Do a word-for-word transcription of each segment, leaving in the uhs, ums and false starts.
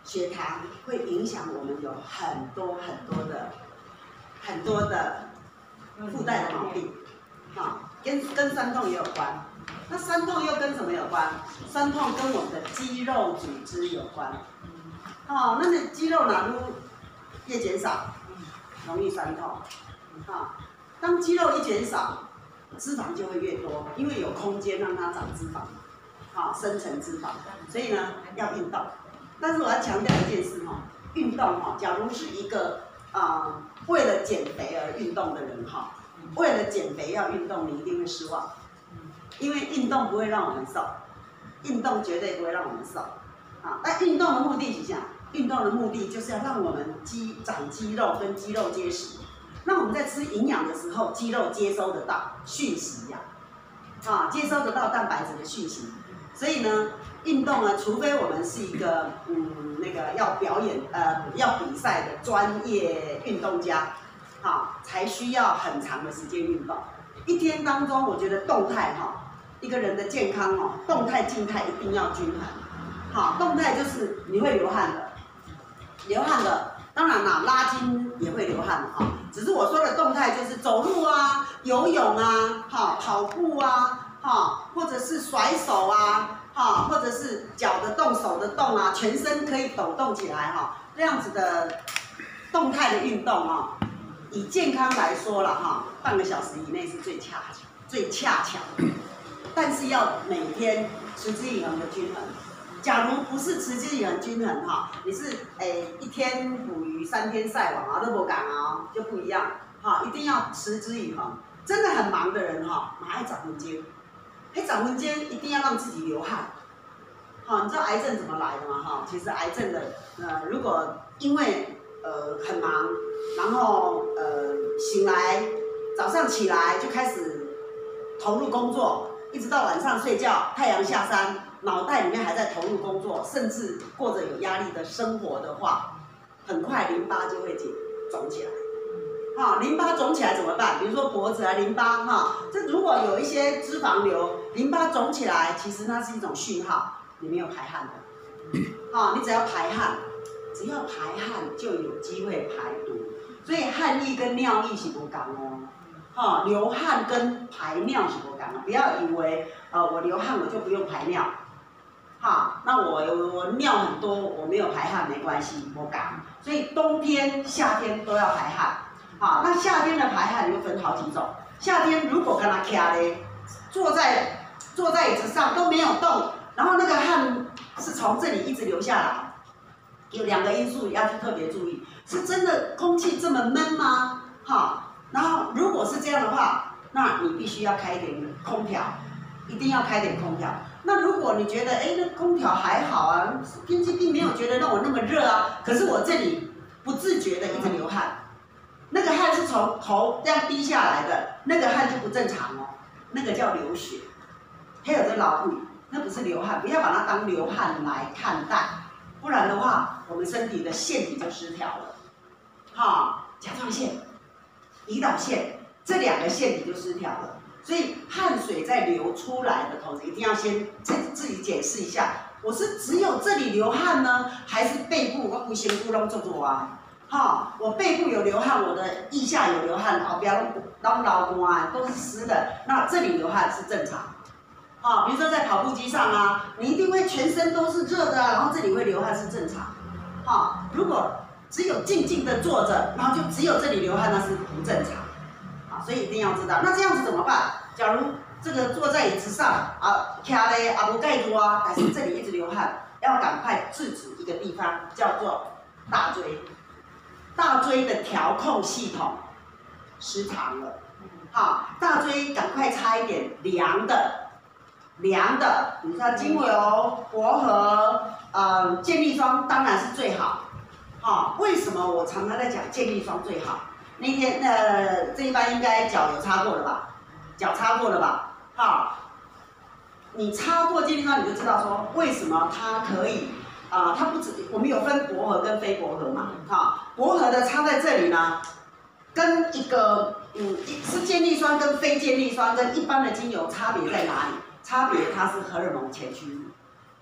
血糖会影响我们有很多很多的很多的附带的毛病，啊，跟跟酸痛也有关。那酸痛又跟什么有关？酸痛跟我们的肌肉组织有关。哦，那你肌肉哪路越减少，容易酸痛。啊，当肌肉一减少，脂肪就会越多，因为有空间让它长脂肪，啊，生成脂肪。所以呢，要运动。但是我要强调一件事哈，运动哈，假如是一个啊、呃、为了减肥而运动的人哈，为了减肥要运动，你一定会失望。因为运动不会让我们瘦，运动绝对不会让我们瘦，啊！但运动的目的是什么？运动的目的就是要让我们肌长肌肉跟肌肉结实，让我们在吃营养的时候，肌肉接收得到讯息呀、啊，啊，接收得到蛋白质的讯息。所以呢，运动呢，除非我们是一个嗯那个要表演呃要比赛的专业运动家，啊，才需要很长的时间运动。一天当中，我觉得动态哈。一个人的健康哦，动态、静态一定要均衡。好，动态就是你会流汗的，流汗的，当然啦，拉筋也会流汗的哈。只是我说的动态就是走路啊、游泳啊、哈、跑步啊、哈，或者是甩手啊、哈，或者是脚的动、手的动啊，全身可以抖动起来哈，这样子的动态的运动啊，以健康来说了哈，半个小时以内是最恰最恰巧的。但是要每天持之以恒的均衡。假如不是持之以恒均衡哈，你是诶一天捕鱼三天晒网啊，都不敢啊，就不一样哈，一定要持之以恒。真的很忙的人哈，哪爱长纹肩？嘿，长纹肩一定要让自己流汗。好，你知道癌症怎么来的吗？哈，其实癌症的呃，如果因为呃很忙，然后呃醒来早上起来就开始投入工作。一直到晚上睡觉，太阳下山，脑袋里面还在投入工作，甚至过着有压力的生活的话，很快淋巴就会肿起来。哈、哦，淋巴肿起来怎么办？比如说脖子啊，淋巴哈、哦，这如果有一些脂肪瘤，淋巴肿起来，其实那是一种讯号，你没有排汗的。哈、哦，你只要排汗，只要排汗就有机会排毒，所以汗液跟尿液是不同哦。哈、哦，流汗跟排尿是不同的，不要以为呃我流汗我就不用排尿，哈，那我我尿很多我没有排汗没关系，不敢。所以冬天、夏天都要排汗，啊，那夏天的排汗又分好几种。夏天如果跟他卡嘞，坐在坐在椅子上都没有动，然后那个汗是从这里一直流下来，有两个因素要去特别注意，是真的空气这么闷吗？哈。然后，如果是这样的话，那你必须要开一点空调，一定要开点空调。那如果你觉得，哎，那空调还好啊，天气并没有觉得让我那么热啊，可是我这里不自觉的一直流汗，那个汗是从头这样滴下来的，那个汗就不正常哦，那个叫流血。还有这老虎，那不是流汗，不要把它当流汗来看待，不然的话，我们身体的腺体就失调了。哈，甲状腺。胰岛腺这两个腺体就失调了，所以汗水在流出来的同时，一定要先自自己检视一下，我是只有这里流汗呢，还是背部我不行不拢做做啊？哈，我背部有流汗，我的腋下有流汗，后边拢老干都是湿的，那这里流汗是正常。啊，比如说在跑步机上啊，你一定会全身都是热的啊，然后这里会流汗是正常。哈，如果只有静静的坐着，然后就只有这里流汗，那是不正常，啊，所以一定要知道。那这样子怎么办？假如这个坐在椅子上啊，卡嘞啊不盖住啊，但是这里一直流汗，要赶快制止一个地方，叫做大椎。大椎的调控系统失常了，好，大椎赶快擦一点凉的，凉的，比如说精油、薄荷，呃，健力霜当然是最好。好，为什么我常常在讲健力霜最好？那天呃，这一班应该脚有擦过了吧？脚擦过了吧？好，你擦过健力霜，你就知道说为什么它可以啊、呃，它不止我们有分薄荷跟非薄荷嘛，哈，薄荷的擦在这里呢，跟一个嗯是健力霜跟非健力霜跟一般的精油差别在哪里？差别它是荷尔蒙前驱物，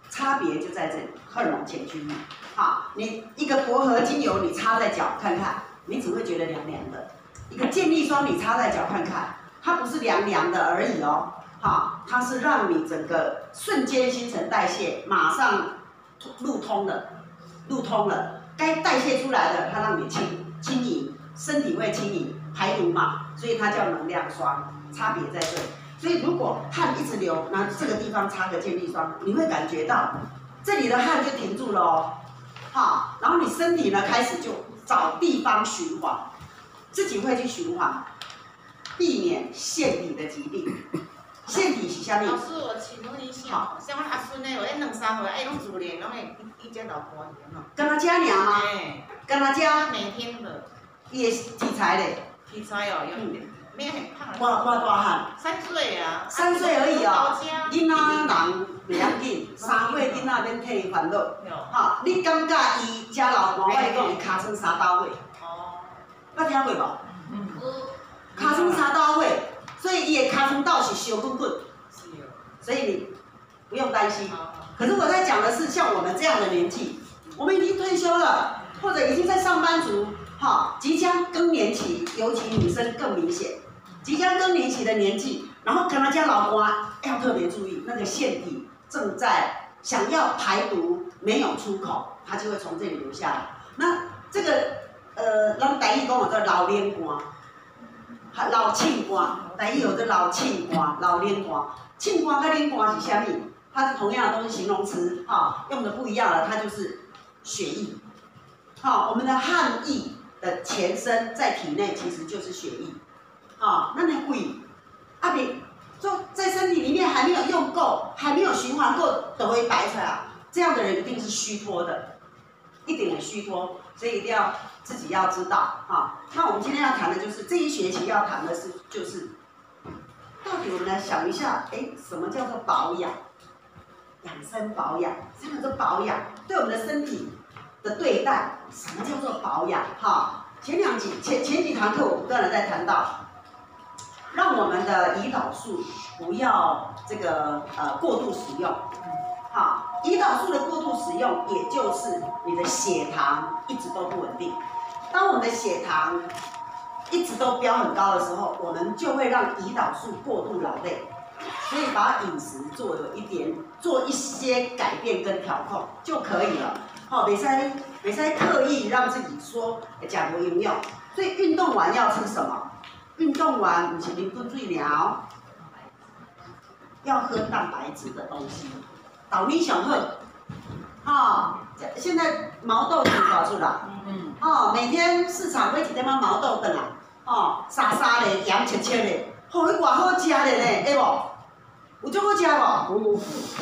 差别就在这里，荷尔蒙前驱。好，你一个薄荷精油你擦在脚看看，你只会觉得凉凉的；一个健力霜你擦在脚看看，它不是凉凉的而已哦，好，它是让你整个瞬间新陈代谢马上路通的，路通了，该代谢出来的它让你轻轻盈，身体会轻盈排毒嘛，所以它叫能量霜，差别在这里。所以如果汗一直流，那这个地方擦个健力霜，你会感觉到这里的汗就停住了哦，好，然后你身体呢开始就找地方循环，自己会去循环，避免腺体的疾病。腺体是啥物？ 老师，我请问一下，像我阿孙呢，我迄两三岁，哎，拢自练，拢会一一只老婆一样哦。 跟他家娘吗？跟他家。 每天的。 也体裁嘞。 体裁哦，有点。没很胖。 我我大汉。 三岁啊。 三岁而已哦。囡仔人袂要紧，三岁囡仔免替伊烦恼。哈，你感觉伊遮老婆，我跟你讲，伊尻川三刀尾。哦。捌听过无？嗯。尻川三刀尾，所以伊的尻川道是烧滚滚。是哦。所以你不用担心。可是我在讲的是像我们这样的年纪，我们已经退休了，或者已经在上班族，哈，即将更年期，尤其女生更明显。即将更年期的年纪，然后跟他家老公要特别注意，那个腺体正在想要排毒，没有出口，它就会从这里流下来。那这个呃，咱台语讲有做老脸汗，还老庆汗，台语有做老庆汗、老脸汗。庆汗跟脸汗是啥物？它是同样的都是形容词，哈，用的不一样了，它就是血液。好，我们的汗液的前身在体内其实就是血液。啊，那你胃，啊你就在身体里面还没有用够，还没有循环够，都会排出来。这样的人一定是虚脱的，一定很虚脱，所以一定要自己要知道啊。那我们今天要谈的就是这一学期要谈的是，就是到底我们来想一下，哎，什么叫做保养？养生保养，什么叫做保养？对我们的身体的对待，什么叫做保养？哈，前两集前前几堂课我不断的在谈到。让我们的胰岛素不要这个呃过度使用，好，胰岛素的过度使用，也就是你的血糖一直都不稳定。当我们的血糖一直都飙很高的时候，我们就会让胰岛素过度劳累，所以把饮食做有一点做一些改变跟调控就可以了。好，袂使袂使刻意让自己说讲无营养，所以运动完要吃什么？运动完不是啉顿水了，要喝蛋白质的东西，豆米上好。哦，现在毛豆挺搞出来，嗯，哦，每天市场买一点仔毛豆回来，哦，沙沙的，咸切切的，哦，伊偌好食的呢，会无？有这好食无？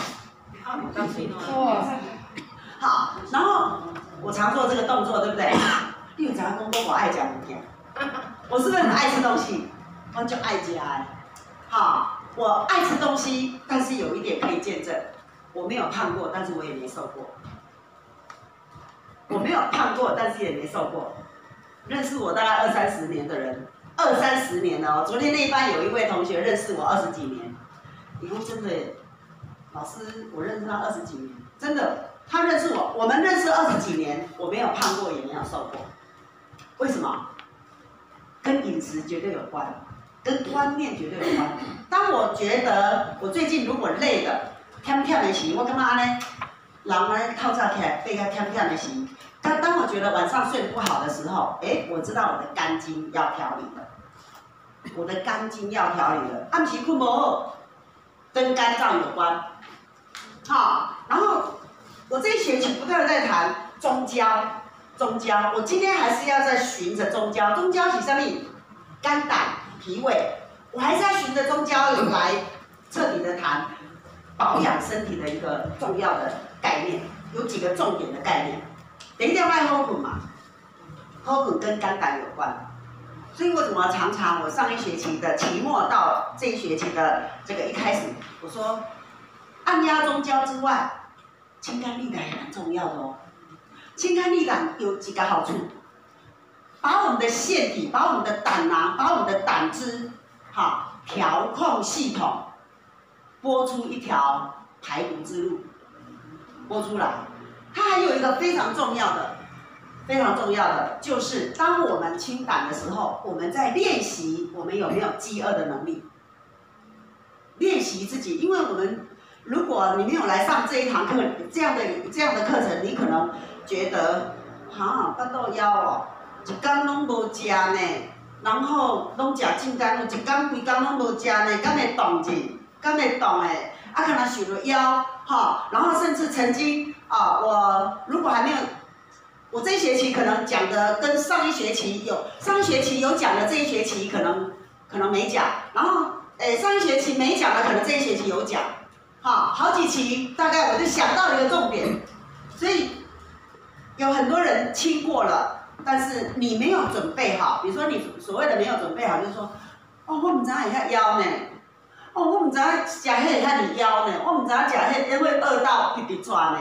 有。好，然后我常做这个动作，对不对？你有知影讲我爱食物件？我是不是很爱吃东西？我就爱吃哎，好，我爱吃东西，但是有一点可以见证，我没有胖过，但是我也没瘦过。我没有胖过，但是也没瘦过。认识我大概二三十年的人，二三十年了哦。昨天那一班有一位同学认识我二十几年，以后真的，老师我认识他二十几年，真的，他认识我，我们认识二十几年，我没有胖过，也没有瘦过。为什么？跟饮食绝对有关，跟观念绝对有关。当我觉得我最近如果累了、忝忝的时，我感觉安尼，人安尼透早起来背较忝忝的时，当当我觉得晚上睡不好的时候，哎、欸，我知道我的肝经要调理了，我的肝经要调理了。暗时困不好，跟肝脏有关。好，然后我这一学期不断的在谈中焦。中焦，我今天还是要再循着中焦，中焦是什么？肝胆脾胃，我还是要循着中焦来彻底的谈保养身体的一个重要的概念，有几个重点的概念。第一点爱好困嘛，好困跟肝胆有关，所以为什么常常我上一学期的期末到这一学期的这个一开始，我说按压中焦之外，清肝利胆也蛮重要的哦。清肝利胆有几个好处，把我们的腺体、把我们的胆囊、把我们的胆汁，好调控系统，拨出一条排毒之路。 播出来。它还有一个非常重要的、非常重要的，就是当我们清胆的时候，我们在练习我们有没有饥饿的能力。练习自己，因为我们如果你没有来上这一堂课，这样的这样的课程，你可能觉得，哈，巴肚枵哦，一天拢无食呢，然后拢食真干肉，一天规天拢无食呢，敢会动去？敢会动诶？啊，可能想到枵，哈，然后甚至曾经啊，我如果还没有，我这一学期可能讲的跟上一学期有，上一学期有讲的，这一学期可能可能没讲，然后。诶，上一学期没讲的，可能这一学期有讲，哈，好几期大概我就想到了一个重点，所以有很多人听过了，但是你没有准备好，比如说你所谓的没有准备好，就是说，哦，我唔知会遐枵呢，哦，我唔知食迄会遐尼枵呢，我唔知食迄会饿到皮皮喘呢，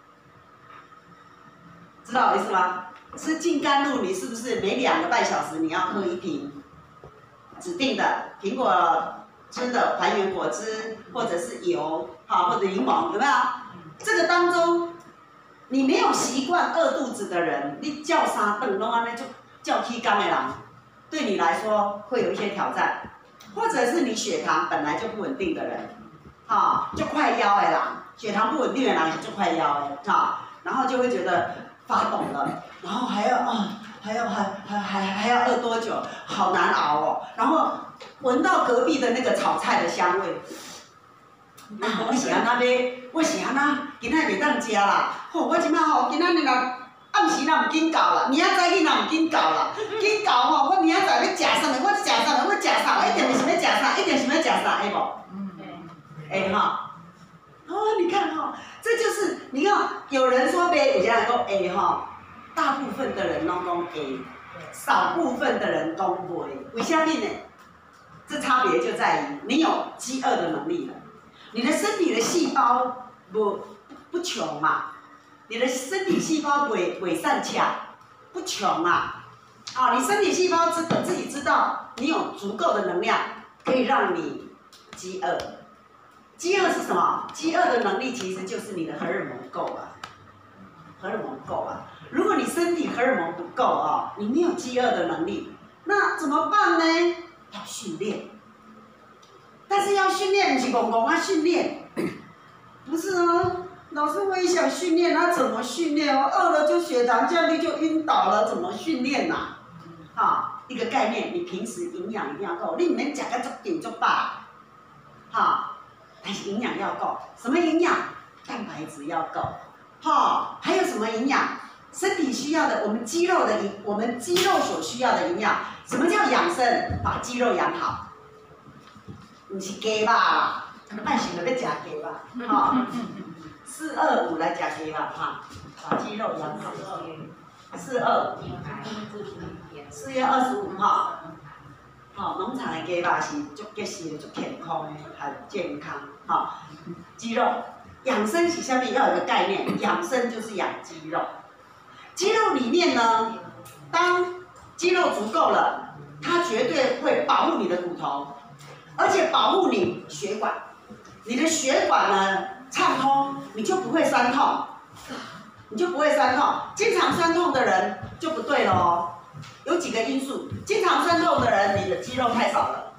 知道我意思吗？吃净甘露，你是不是每两个半小时你要喝一瓶指定的苹果？汁的还原果汁，或者是油，好，或者柠檬，有没有？这个当中，你没有习惯饿肚子的人，你叫三顿拢安尼就叫起缸的人，对你来说会有一些挑战，或者是你血糖本来就不稳定的人，哈，就快腰的啦，血糖不稳定的人就快腰的，哈，然后就会觉得发抖了，然后还要啊。还要还还还还要饿多久？好难熬哦。然后闻到隔壁的那个炒菜的香味，啊，我是安那要，我是安那，今仔袂当食啦。吼、哦，我即摆吼，今仔日若暗时若唔紧到啦，明仔载去若唔紧到啦，紧到吼，我明仔载要食啥物？我食啥物？我食啥？我一定是要食啥？一定是要食啥？会无？嗯，会哈。哦，你看哈、哦，这就是你看，有人说呗，有些人讲会哈。大部分的人拢讲 A， 少部分的人讲不 A， 为什么呢？这差别就在于你有饥饿的能力了，你的身体的细胞不不穷嘛，你的身体细胞袂袂散卡，不穷啊，啊，你身体细胞知自己知道你有足够的能量可以让你饥饿。饥饿是什么？饥饿的能力其实就是你的荷尔蒙够啊，荷尔蒙够啊。如果你身体荷尔蒙不够啊，你没有饥饿的能力，那怎么办呢？要训练。但是要训练，不是公公啊训练，不是啊。老师我也想训练，那怎么训练？我饿了就血糖降低就晕倒了，怎么训练呐、啊？哈，一个概念，你平时营养一定要够，你唔免食个足顶足饱，哈，但是营养要够。什么营养？蛋白质要够，哈，还有什么营养？身体需要的，我们肌肉的营，我们肌肉所需要的营养，什么叫养生？把肌肉养好，不是鸡肉啦，爱想着要食鸡肉，哈，四二五来食鸡肉哈，把肌肉养好。四二五，四月二十五号，好，农场的鸡肉是足结实、足健康的，很健康，哈，肌肉养生是下面要有一个概念，养生就是养肌肉。肌肉里面呢，当肌肉足够了，它绝对会保护你的骨头，而且保护你血管。你的血管呢畅通，你就不会酸痛，你就不会酸痛。经常酸痛的人就不对了哦。有几个因素，经常酸痛的人，你的肌肉太少了。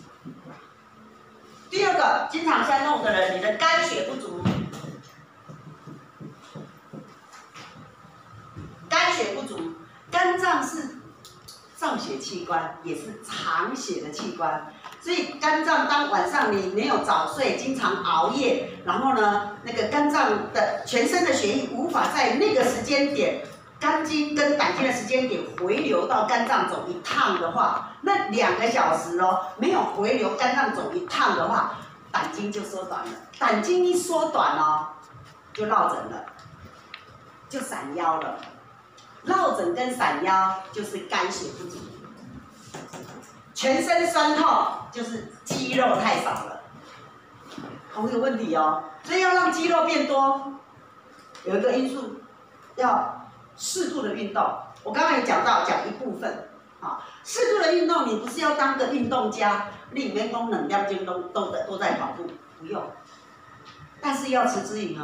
第二个，经常酸痛的人，你的肝血不足。肝血不足，肝脏是造血器官，也是藏血的器官。所以肝脏当晚上你没有早睡，经常熬夜，然后呢，那个肝脏的全身的血液无法在那个时间点，肝经跟胆经的时间点回流到肝脏走一趟的话，那两个小时哦，没有回流肝脏走一趟的话，胆经就缩短了。胆经一缩短哦，就落枕了，就闪腰了。落枕跟闪腰就是肝血不足，全身酸痛就是肌肉太少了，同一个问题哦。所以要让肌肉变多，有一个因素要适度的运动。我刚刚有讲到，讲一部分，啊，适度的运动，你不是要当个运动家，你里面功能量就都都都在跑步，不用，但是要持之以恒。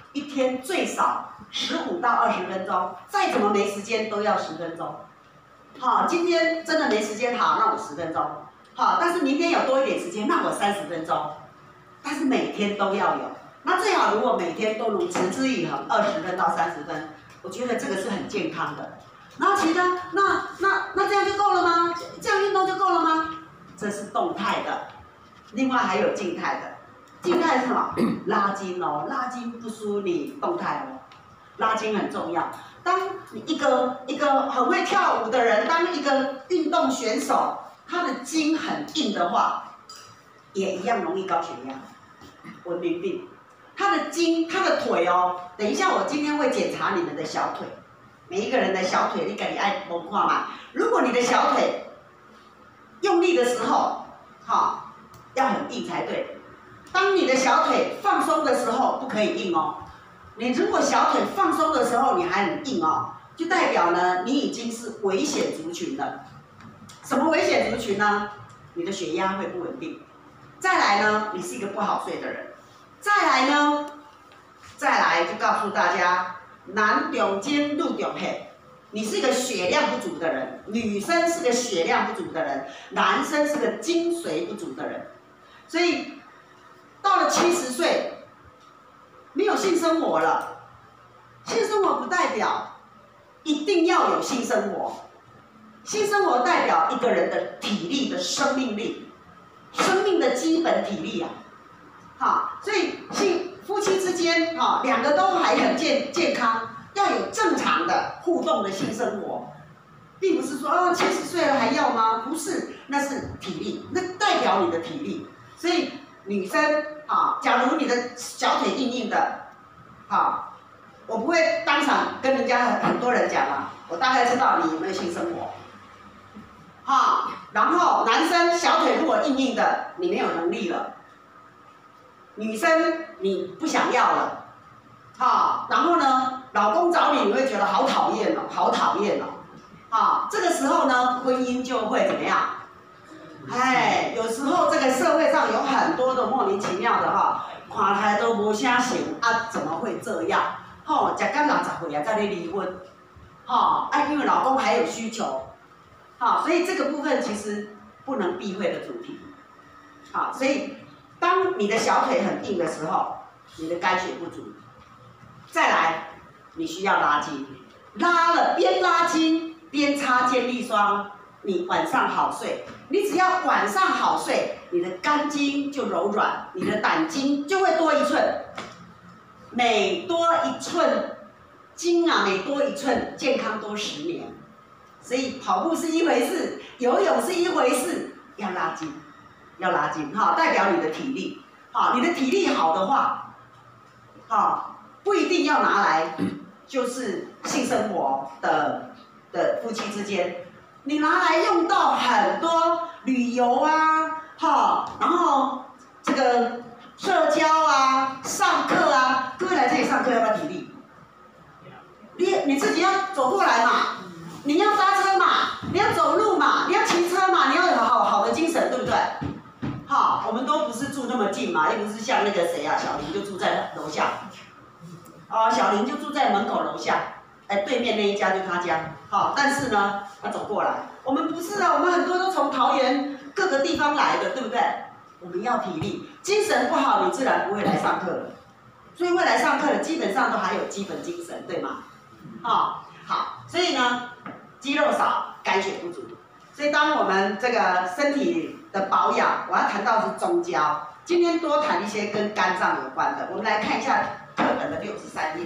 一天最少十五到二十分钟，再怎么没时间都要十分钟。好，今天真的没时间，好，那我十分钟。好，但是明天有多一点时间，那我三十分钟。但是每天都要有，那最好如果每天都能持之以恒，二十分到三十分，我觉得这个是很健康的。然后其他，那那那这样就够了吗？这样运动就够了吗？这是动态的，另外还有静态的。静态是什么？拉筋哦，拉筋不输你动态哦，拉筋很重要。当你一个一个很会跳舞的人，当一个运动选手，他的筋很硬的话，也一样容易高血压、文明病。他的筋，他的腿哦，等一下我今天会检查你们的小腿，每一个人的小腿，你自己爱摸看嘛。如果你的小腿用力的时候，哈、哦，要很硬才对。当你的小腿放松的时候，不可以硬哦。你如果小腿放松的时候，你还很硬哦，就代表呢，你已经是危险族群了。什么危险族群呢？你的血压会不稳定。再来呢，你是一个不好睡的人。再来呢，再来就告诉大家，男重精，女重黑。你是一个血量不足的人，女生是个血量不足的人，男生是个精髓不足的人。所以到了七十岁，没有性生活了。性生活不代表一定要有性生活，性生活代表一个人的体力的生命力，生命的基本体力啊。好，所以性夫妻之间，哈，两个都还很健健康，要有正常的互动的性生活，并不是说啊七十岁了还要吗？不是，那是体力，那代表你的体力。所以女生啊，假如你的小腿硬硬的，好，我不会当场跟人家很很多人讲啊，我大概知道你有没有性生活，哈，然后男生小腿如果硬硬的，你没有能力了。女生你不想要了，啊，然后呢，老公找你，你会觉得好讨厌哦，好讨厌哦，啊，这个时候呢，婚姻就会怎么样？哎，有时候这个社会上有很多的莫名其妙的哈，看起来都无啥行啊，怎么会这样？吼，食到六十岁啊，才咧离婚，哈，啊，因为老公还有需求，好，所以这个部分其实不能避讳的主题，好，所以。当你的小腿很硬的时候，你的肝血不足。再来，你需要拉筋，拉了边拉筋边擦健力霜，你晚上好睡。你只要晚上好睡，你的肝经就柔软，你的胆经就会多一寸。每多一寸筋啊，每多一寸，健康多十年。所以跑步是一回事，游泳是一回事，要拉筋。要拉筋哈，代表你的体力，好，你的体力好的话，好，不一定要拿来就是性生活的的夫妻之间，你拿来用到很多旅游啊，哈，然后这个社交啊、上课啊，各位来这里上课要不要体力？你你自己要走过来嘛，你要搭车嘛，你要走路嘛，你要骑车嘛，你要有好好的精神，对不对？好，我们都不是住那么近嘛，又不是像那个谁啊，小林就住在楼下，哦，小林就住在门口楼下，哎，对面那一家就是他家，好，但是呢，他走过来，我们不是啊，我们很多都从桃园各个地方来的，对不对？我们要体力，精神不好，你自然不会来上课了，所以会来上课的基本上都还有基本精神，对吗？好，好，所以呢，肌肉少，肝血不足，所以当我们这个身体的保养，我要谈到是中焦。今天多谈一些跟肝脏有关的，我们来看一下课本的六十三页，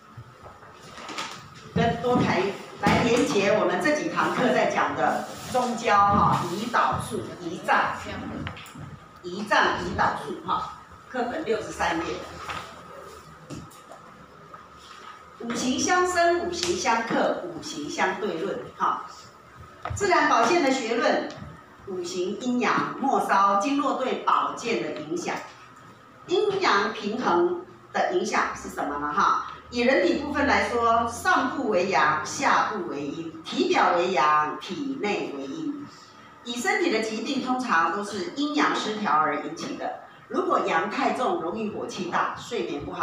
跟多谈来连结我们这几堂课在讲的中焦哈、胰岛素、胰脏、胰脏胰岛素哈，课本六十三页。五行相生，五行相克，五行相对论哈。自然保健的学论。五行阴阳末梢经络对保健的影响，阴阳平衡的影响是什么呢？哈，以人体部分来说，上部为阳，下部为阴，体表为阳，体内为阴。以身体的疾病通常都是阴阳失调而引起的。如果阳太重，容易火气大，睡眠不好，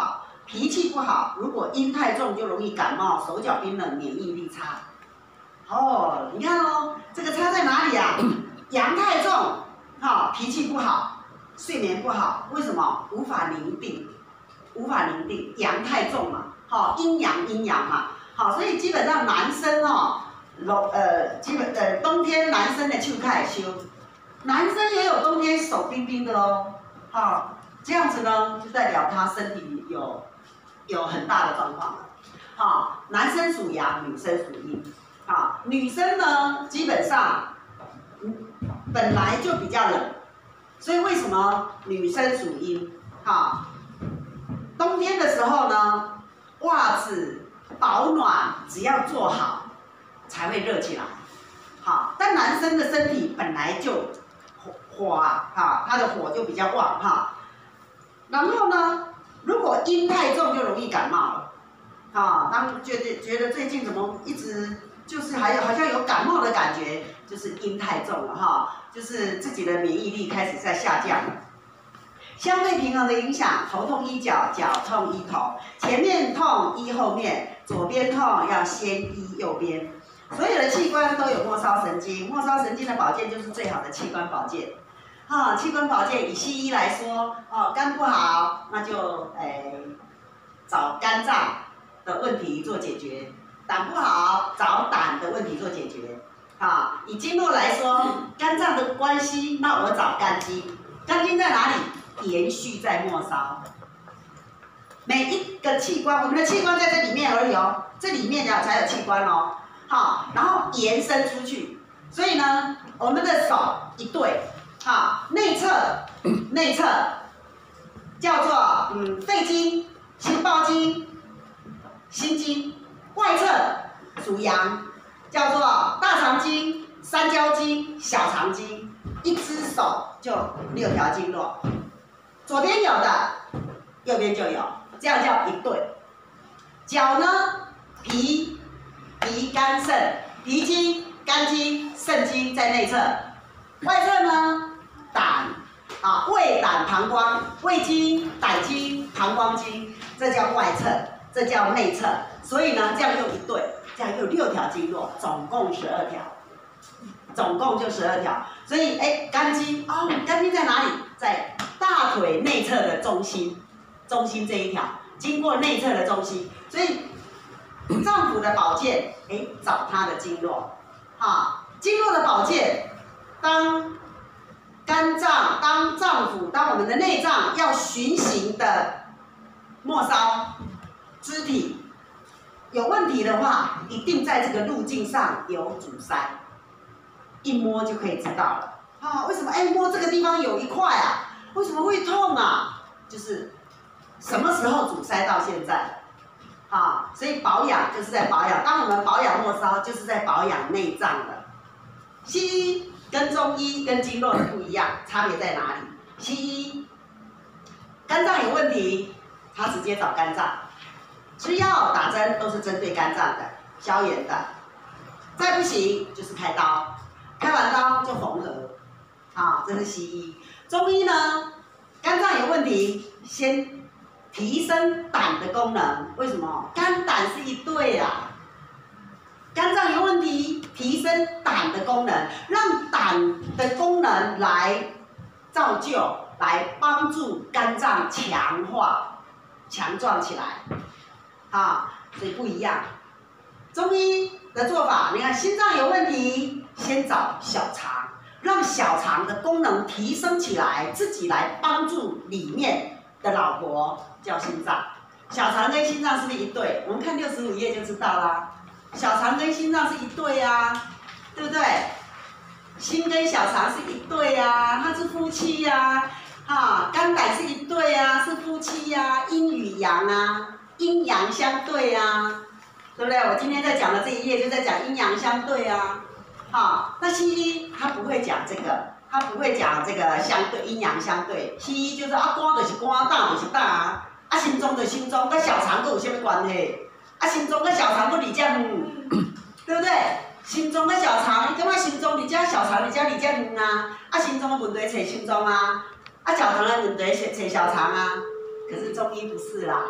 脾气不好，如果阴太重就容易感冒，手脚冰冷，免疫力差。哦，你看哦，这个差在哪里啊？阳太重，哈、哦，脾气不好，睡眠不好，为什么？无法宁定，无法宁定，阳太重嘛，好、哦，阴阳阴阳嘛，好、哦，所以基本上男生哦，呃，基本呃冬天男生的手太羞，男生也有冬天手冰冰的哦，好、哦，这样子呢，就代表他身体有有很大的状况了，好、哦，男生属阳，女生属阴。啊，女生呢，基本上，嗯，本来就比较冷，所以为什么女生属阴？哈，冬天的时候呢，袜子保暖只要做好，才会热起来。好，但男生的身体本来就火火啊，哈，他的火就比较旺哈。然后呢，如果阴太重，就容易感冒了。啊，当觉得觉得最近怎么一直。就是还有好像有感冒的感觉，就是阴太重了哈，就是自己的免疫力开始在下降了。相对平衡的影响，头痛医脚，脚痛医头，前面痛医后面，左边痛要先医右边。所有的器官都有末梢神经，末梢神经的保健就是最好的器官保健。哈、哦，器官保健以西医来说，哦，肝不好，那就诶找肝脏的问题做解决。胆不好，找胆的问题做解决。啊，以经络来说，肝脏的关系，那我找肝经。肝经在哪里？延续在末梢。每一个器官，我们的器官在这里面而已哦，这里面的才有器官哦。好，然后延伸出去。所以呢，我们的手一对，好，内侧，内侧叫做嗯肺经、心包经、心经。外侧属阳，叫做大肠经、三焦经、小肠经，一只手就六条经络，左边有的，右边就有，这样叫一对。脚呢，脾、脾、肝、肾，脾经、肝经、肾经在内侧，外侧呢，胆啊、胃、胆、膀胱，胃经、胆经、膀胱经，这叫外侧，这叫内侧。所以呢，这样又一对，这样又六条经络，总共十二条，总共就十二条。所以，哎，肝经哦，肝经在哪里？在大腿内侧的中心，中心这一条，经过内侧的中心。所以，脏腑的保健，哎，找它的经络，哈，经络的保健，当肝脏、当脏腑、当我们的内脏要循行的末梢、肢体。有问题的话，一定在这个路径上有阻塞，一摸就可以知道了。啊，为什么？哎，摸这个地方有一块啊，为什么会痛啊？就是什么时候阻塞到现在？啊，所以保养就是在保养。当我们保养末梢，就是在保养内脏的。西医跟中医跟经络的不一样，差别在哪里？西医肝脏有问题，他直接找肝脏。吃药打针都是针对肝脏的，消炎的，再不行就是开刀，开完刀就缝合，啊，这是西医。中医呢，肝脏有问题，先提升胆的功能，为什么？肝胆是一对啊，肝脏有问题，提升胆的功能，让胆的功能来造就，来帮助肝脏强化、强壮起来。啊，所以不一样。中医的做法，你看心脏有问题，先找小肠，让小肠的功能提升起来，自己来帮助里面的老婆叫心脏。小肠跟心脏是不是一对？我们看六十五页就知道啦。小肠跟心脏是一对啊，对不对？心跟小肠是一对啊，它是夫妻呀、啊。哈，肝胆是一对啊，是夫妻呀、啊，阴与阳啊。阴阳相对啊，对不对？我今天在讲的这一页就在讲阴阳相对啊。好，那西医他不会讲这个，他不会讲这个相对阴阳相对。西医就是啊，肝就是肝，胆就是胆啊，啊心脏就心脏，跟小肠佫有啥物关系？啊心脏跟小肠佫离遮远，对不对？心脏跟小肠，你感觉心脏离遮，小肠离遮离遮远啊？啊心脏的问题找心脏啊，啊小肠的问题找找小肠啊。可是中医不是啦。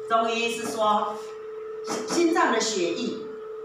中医是说心心脏的血液，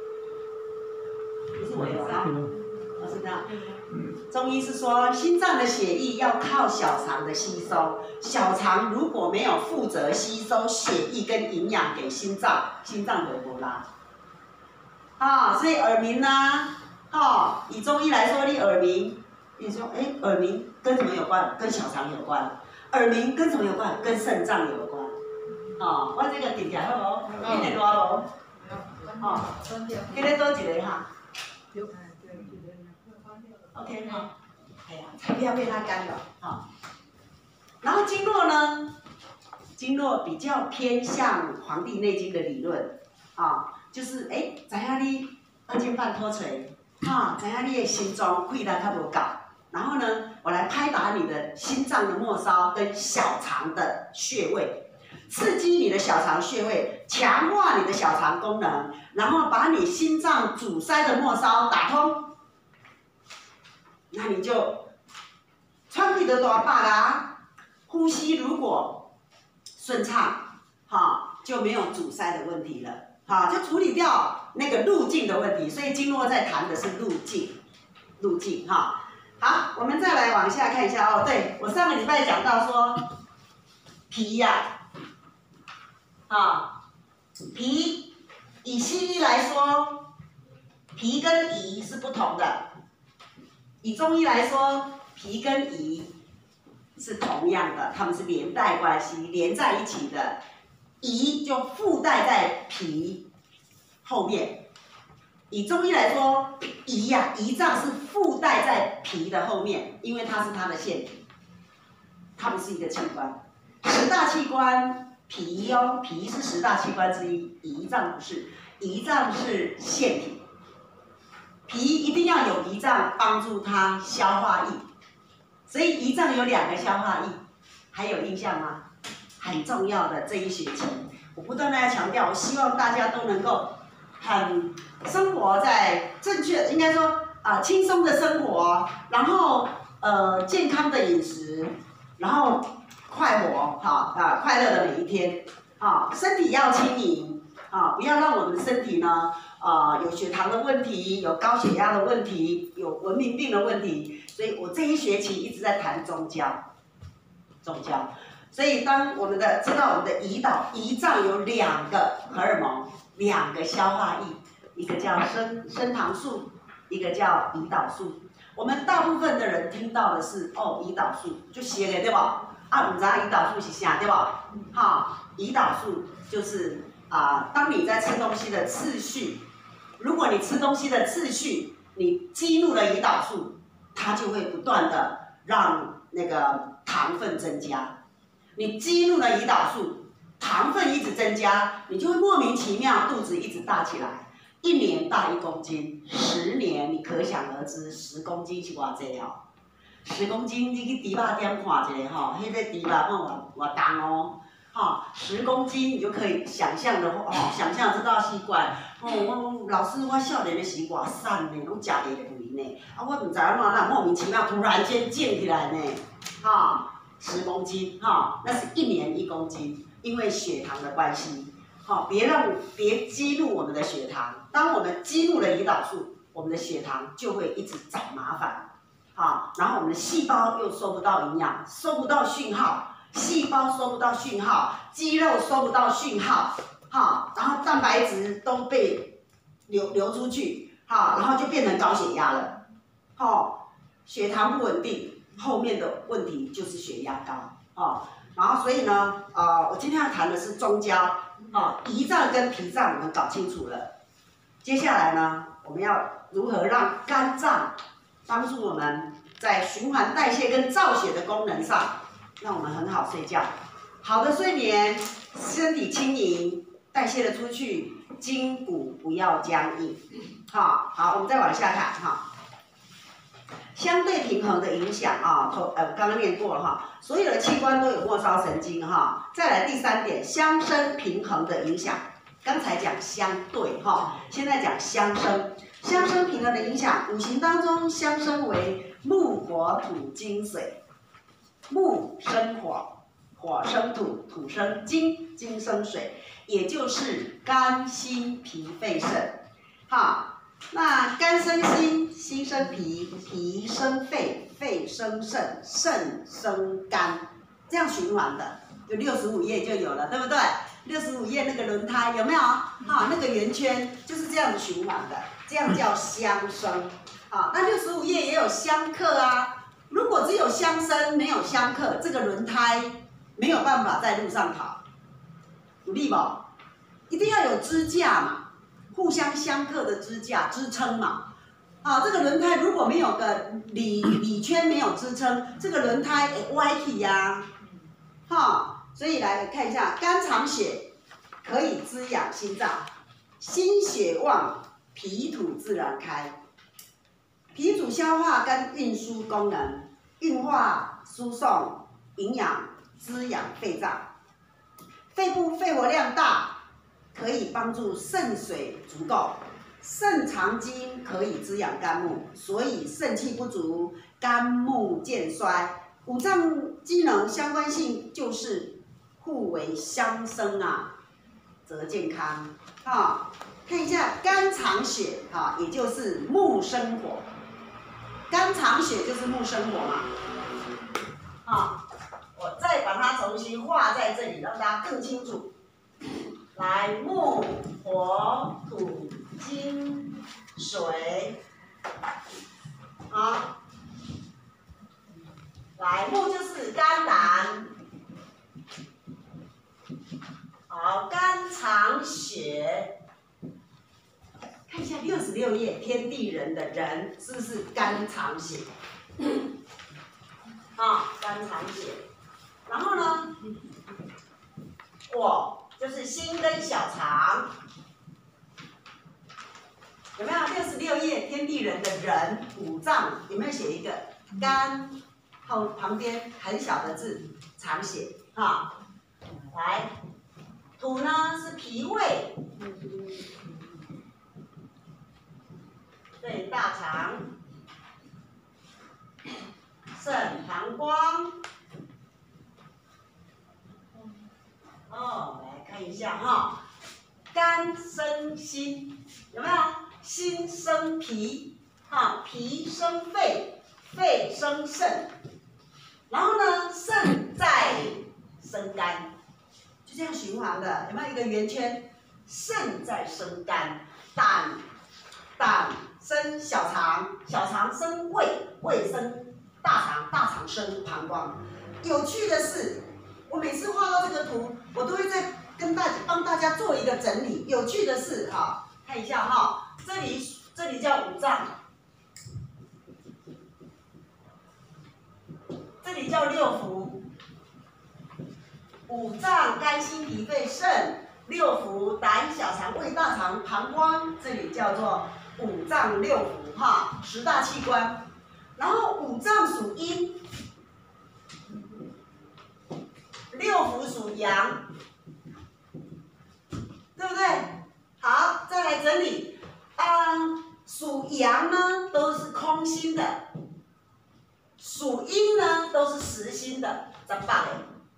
不是我有啊，我是这样。中医是说心脏的血液要靠小肠的吸收，小肠如果没有负责吸收血液跟营养给心脏，心脏就无力。啊，所以耳鸣呢，哦，以中医来说，你耳鸣，你说，哎，耳鸣跟什么有关？跟小肠有关。耳鸣跟什么有关？跟肾脏有关。哦，我这个定起来好无？你定偌无？哦，今日倒一个哈。OK 哈，哎呀，才不要被它干扰哈。然后经络呢，经络比较偏向《黄帝内经》的理论啊。就是哎，知影你二斤半脱垂，哈，知影你的心脏溃烂较无够，然后呢，我来拍打你的心脏的末梢跟小肠的穴位，刺激你的小肠穴位，强化你的小肠功能，然后把你心脏阻塞的末梢打通，那你就喘气就大把啦，呼吸如果顺畅，哈，就没有阻塞的问题了。好，就处理掉那个路径的问题，所以经络在谈的是路径，路径哈。好，我们再来往下看一下哦。对，我上个礼拜讲到说，脾呀、啊，啊，脾以西医来说，脾跟胰是不同的；以中医来说，脾跟胰是同样的，它们是连带关系，连在一起的。胰就附带在脾后面，以中医来说，胰呀、啊，胰脏是附带在脾的后面，因为它是它的腺体，它不是一个器官。十大器官，脾哦，脾是十大器官之一，胰脏不是，胰脏是腺体。脾一定要有胰脏帮助它消化液，所以胰脏有两个消化液，还有印象吗？很重要的这一学期，我不断的在强调，我希望大家都能够很生活在正确，应该说啊轻松的生活，然后呃健康的饮食，然后快活哈啊快乐的每一天啊，身体要轻盈啊，不要让我们的身体呢啊有血糖的问题，有高血压的问题，有文明病的问题，所以我这一学期一直在谈中焦，中焦。所以，当我们的知道我们的胰岛胰脏有两个荷尔蒙，两个消化液，一个叫升升糖素，一个叫胰岛素。我们大部分的人听到的是哦，胰岛素就写了对吧？啊，唔知胰岛素是啥对吧？好，胰岛素就是啊、呃，当你在吃东西的次序，如果你吃东西的次序，你激怒了胰岛素，它就会不断的让那个糖分增加。你激怒了胰岛素，糖分一直增加，你就会莫名其妙肚子一直大起来，一年大一公斤，十年你可想而知，十公斤是偌济哦。十公斤你去猪肉店看一下吼，迄个猪肉吼偌重哦，吼十公斤你就可以想象的哦，想象这道习惯。哦，我老师我少年的时偌瘦呢，拢食袂肥呢，啊我唔知影哪莫名其妙突然间健起来呢，哈。十公斤，哈，那是一年一公斤，因为血糖的关系，好，别让别激怒我们的血糖。当我们激怒了胰岛素，我们的血糖就会一直找麻烦，好，然后我们的细胞又收不到营养，收不到讯号，细胞收不到讯号，肌肉收不到讯号，好，然后蛋白质都被流流出去，好，然后就变成高血压了，好，血糖不稳定。后面的问题就是血压高，哦，然后所以呢，呃，我今天要谈的是中焦，哦，胰脏跟脾脏我们搞清楚了，接下来呢，我们要如何让肝脏帮助我们在循环代谢跟造血的功能上，让我们很好睡觉，好的睡眠，身体轻盈，代谢的出去，筋骨不要僵硬，好，好，我们再往下看，哈。相对平衡的影响啊，头呃刚刚念过了哈，所有的器官都有末梢神经哈。再来第三点，相生平衡的影响，刚才讲相对哈，现在讲相生，相生平衡的影响，五行当中相生为木火土金水，木生火， 火生土，土生金，金生水，也就是肝、心、脾、肺、肾。好，那肝生心，心生脾，脾生肺，肺生肾，肾生肝，这样循环的，就六十五页就有了，对不对？六十五页那个轮胎有没有？哈，那个圆圈就是这样子循环的，这样叫相生。好，那六十五页也有相克啊。如果只有相生没有相克，这个轮胎没有办法在路上跑，有力不？一定要有支架嘛，互相相克的支架支撑嘛。啊，这个轮胎如果没有个里里圈没有支撑，这个轮胎会歪起呀。哈，所以来看一下，肝藏血可以滋养心脏，心血旺，脾土自然开。脾主消化跟运输功能，运化、输送、营养、滋养肺脏。肺部肺活量大，可以帮助肾水足够。肾藏精可以滋养肝木，所以肾气不足，肝木渐衰。五脏机能相关性就是互为相生啊，则健康。啊，看一下肝藏血，啊，也就是木生火。肝藏血就是木生火嘛，啊，我再把它重新画在这里，让大家更清楚。来，木、火、土、金、水，好，来，木就是肝胆，好，肝藏血。看一下六十六页，天地人的人是不是肝藏血？啊，肝藏血。然后呢，我就是心跟小肠，有没有？六十六页，天地人的人五脏有没有写一个肝？后旁边很小的字，藏血啊。来，土呢是脾胃。对，大肠、肾、膀胱。哦，来看一下哈，肝生心，有没有？心生脾，哈，脾生肺，肺生肾，然后呢，肾再生肝，就这样循环的，有没有一个圆圈？肾再生肝，胆，胆。生小肠，小肠生胃，胃生大肠，大肠生膀胱。有趣的是，我每次画到这个图，我都会再跟大家帮大家做一个整理。有趣的是，哈，看一下哈，这里这里叫五脏，这里叫六腑。五脏肝心脾肺肾，六腑胆小肠胃大肠膀胱，这里叫做五脏六腑哈，十大器官。然后五脏属阴，六腑属阳，对不对？好，再来整理。啊、嗯，属阳呢都是空心的，属阴呢都是实心的，怎么办？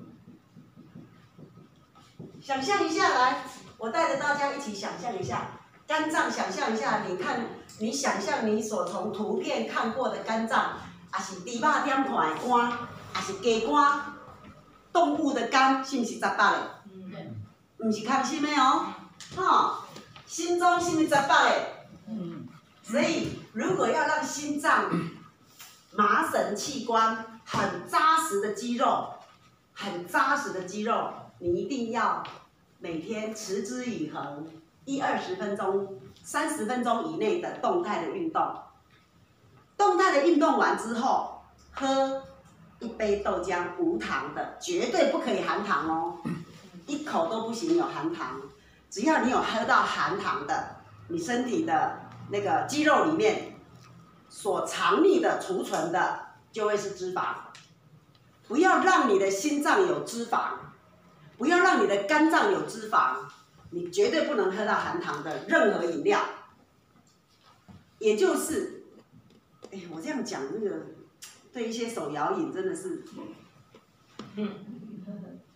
想象一下来，我带着大家一起想象一下。肝脏，想象一下，你看，你想象你所从图片看过的肝脏，也是猪肉点看的肝，也是鸡肝，动物的肝是不是十八个？嗯，不是空心的哦，哈，心中是不是十八个？嗯，所以如果要让心脏、麻绳器官很扎实的肌肉，很扎实的肌肉，你一定要每天持之以恒。一二十分钟、三十分钟以内的动态的运动，动态的运动完之后，喝一杯豆浆，无糖的，绝对不可以含糖哦，一口都不行有含糖。只要你有喝到含糖的，你身体的那个肌肉里面所藏匿的、储存的，就会是脂肪。不要让你的心脏有脂肪，不要让你的肝脏有脂肪。你绝对不能喝到含糖的任何饮料，也就是，哎，我这样讲那个，对一些手摇饮真的是，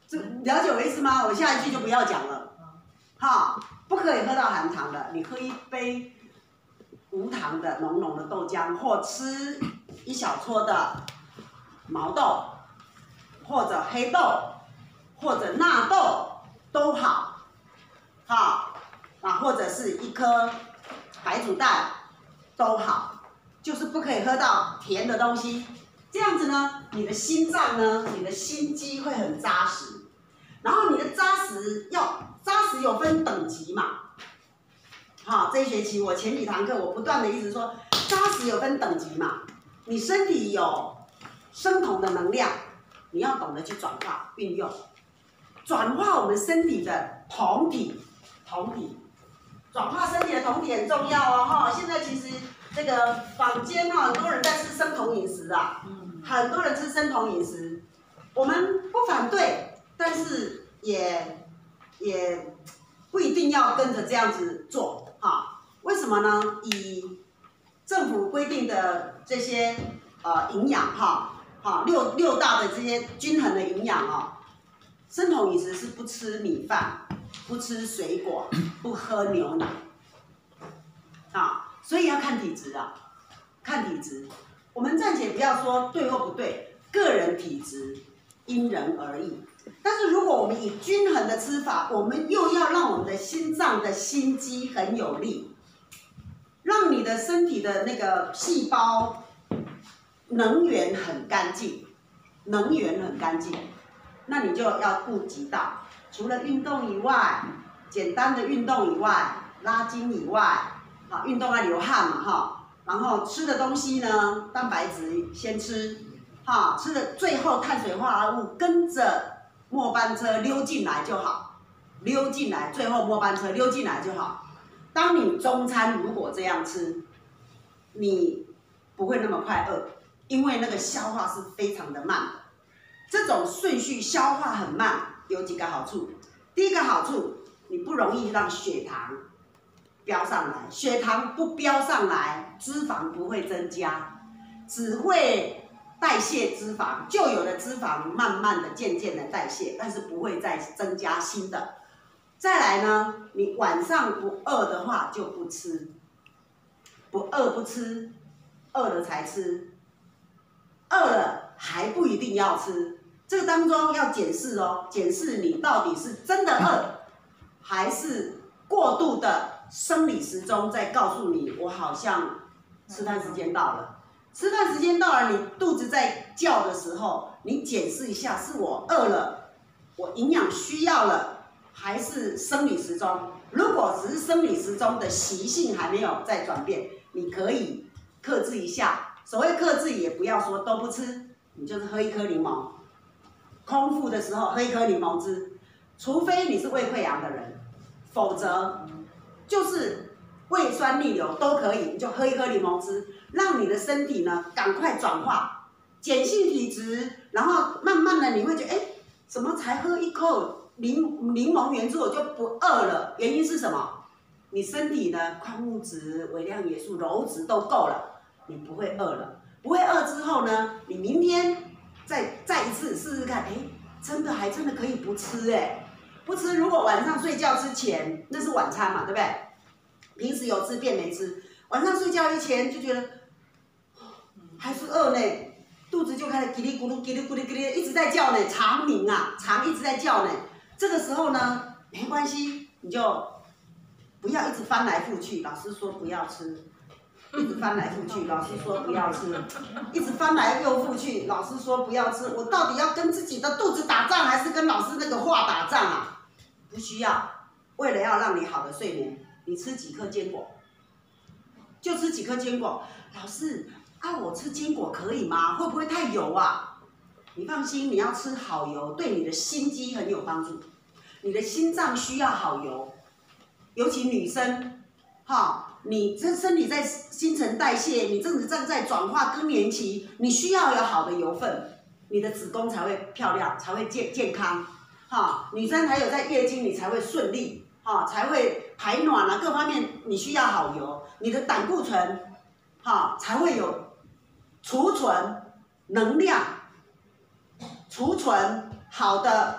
这了解我意思吗？我下一句就不要讲了。哈，不可以喝到含糖的，你喝一杯无糖的浓浓的豆浆，或吃一小撮的毛豆，或者黑豆，或者纳豆都好，好啊，或者是一颗白煮蛋都好，就是不可以喝到甜的东西。这样子呢，你的心脏呢，你的心肌会很扎实，然后你的扎实要。扎实有分等级嘛，好，这一学期我前几堂课我不断的一直说，扎实有分等级嘛，你身体有生酮的能量，你要懂得去转化运用，转化我们身体的酮体，酮体，转化身体的酮体很重要哦哈。现在其实这个坊间哈，很多人在吃生酮饮食啊，很多人吃生酮饮食，我们不反对，但是也。也不一定要跟着这样子做哈，为什么呢？以政府规定的这些呃营养哈，哈六六大的这些均衡的营养哦，生酮饮食是不吃米饭，不吃水果，不喝牛奶，啊，所以要看体质啊，看体质。我们暂且不要说对或不对，个人体质因人而异。但是如果我们以均衡的吃法，我们又要让我们的心脏的心肌很有力，让你的身体的那个细胞能源很干净，能源很干净，那你就要顾及到，除了运动以外，简单的运动以外，拉筋以外，啊，运动要流汗嘛哈，然后吃的东西呢，蛋白质先吃，哈，吃的最后碳水化合物跟着。末班车溜进来就好，溜进来，最后末班车溜进来就好。当你中餐如果这样吃，你不会那么快饿，因为那个消化是非常的慢的。这种顺序消化很慢，有几个好处。第一个好处，你不容易让血糖飙上来，血糖不飙上来，脂肪不会增加，只会。代谢脂肪，旧有的脂肪慢慢的、渐渐的代谢，但是不会再增加新的。再来呢，你晚上不饿的话就不吃，不饿不吃，饿了才吃，饿了还不一定要吃。这个当中要检视哦，检视你到底是真的饿，还是过度的生理时钟在告诉你，我好像吃饭时间到了。吃饭时间到了，你肚子在叫的时候，你检视一下，是我饿了，我营养需要了，还是生理时钟？如果只是生理时钟的习性还没有在转变，你可以克制一下。所谓克制，也不要说都不吃，你就是喝一颗柠檬，空腹的时候喝一颗柠檬汁，除非你是胃溃疡的人，否则就是胃酸逆流都可以，你就喝一颗柠檬汁。让你的身体呢赶快转化碱性体质，然后慢慢的你会觉得，哎，怎么才喝一口柠柠檬原汁我就不饿了？原因是什么？你身体的矿物质、微量元素、鞣质都够了，你不会饿了。不会饿之后呢，你明天再再一次试试看，哎，真的还真的可以不吃哎，不吃。如果晚上睡觉之前，那是晚餐嘛，对不对？平时有吃便没吃，晚上睡觉之前就觉得。还是饿呢，肚子就开始叽里咕噜、叽里咕噜、叽里，一直在叫呢，肠鸣啊，肠一直在叫呢。这个时候呢，没关系，你就不要一直翻来覆去。老师说不要吃，一直翻来覆去。老师说不要吃，一直翻来又覆去。老师说不要吃，我到底要跟自己的肚子打仗，还是跟老师那个话打仗啊？不需要，为了要让你好的睡眠，你吃几颗坚果，就吃几颗坚果。老师。啊，我吃坚果可以吗？会不会太油啊？你放心，你要吃好油，对你的心肌很有帮助。你的心脏需要好油，尤其女生，哈，你这身体在新陈代谢，你正是正在转化更年期，你需要有好的油分，你的子宫才会漂亮，才会健健康，哈。女生还有在月经，你才会顺利，哈，才会排卵啊，各方面你需要好油，你的胆固醇，哈，才会有。储存能量，储存好的